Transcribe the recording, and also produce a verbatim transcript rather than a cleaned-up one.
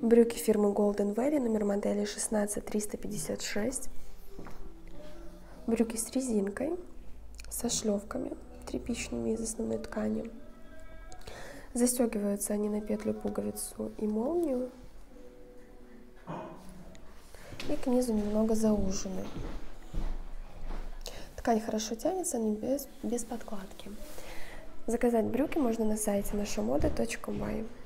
Брюки фирмы Golden Valley, номер модели шестнадцать триста пятьдесят шесть. Брюки с резинкой, со шлевками тряпичными из основной ткани. Застегиваются они на петлю, пуговицу и молнию. И к низу немного заужены. Ткань хорошо тянется, но без, без подкладки. Заказать брюки можно на сайте наша мода точка бай.